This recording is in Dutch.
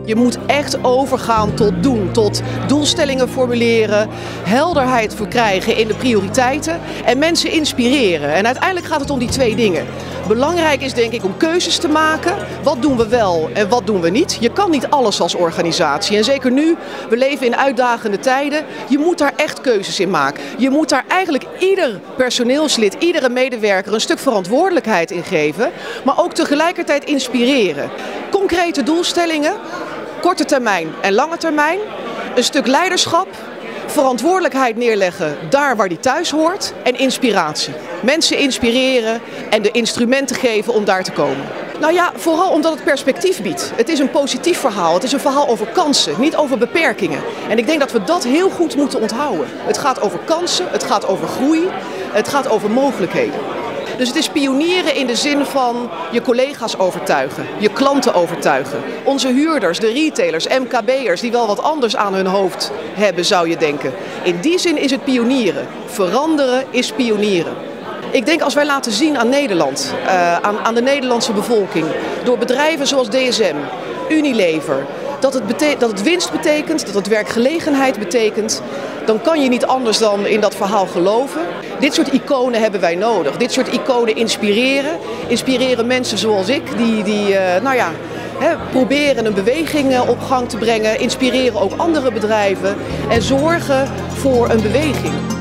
Je moet echt overgaan tot doen, tot doelstellingen formuleren, helderheid verkrijgen in de prioriteiten en mensen inspireren. En uiteindelijk gaat het om die twee dingen. Belangrijk is denk ik om keuzes te maken. Wat doen we wel en wat doen we niet? Je kan niet alles als organisatie. En zeker nu, we leven in uitdagende tijden. Je moet daar echt keuzes in maken. Je moet daar eigenlijk ieder personeelslid, iedere medewerker een stuk verantwoordelijkheid in geven. Maar ook tegelijkertijd inspireren. Concrete doelstellingen, korte termijn en lange termijn. Een stuk leiderschap. Verantwoordelijkheid neerleggen daar waar die thuis hoort en inspiratie. Mensen inspireren en de instrumenten geven om daar te komen. Nou ja, vooral omdat het perspectief biedt. Het is een positief verhaal. Het is een verhaal over kansen, niet over beperkingen. En ik denk dat we dat heel goed moeten onthouden. Het gaat over kansen, het gaat over groei, het gaat over mogelijkheden. Dus het is pionieren in de zin van je collega's overtuigen, je klanten overtuigen. Onze huurders, de retailers, MKB'ers die wel wat anders aan hun hoofd hebben, zou je denken. In die zin is het pionieren. Veranderen is pionieren. Ik denk als wij laten zien aan Nederland, aan de Nederlandse bevolking, door bedrijven zoals DSM, Unilever, dat het winst betekent, dat het werkgelegenheid betekent, dan kan je niet anders dan in dat verhaal geloven. Dit soort iconen hebben wij nodig. Dit soort iconen inspireren mensen zoals ik, die proberen een beweging op gang te brengen, inspireren ook andere bedrijven en zorgen voor een beweging.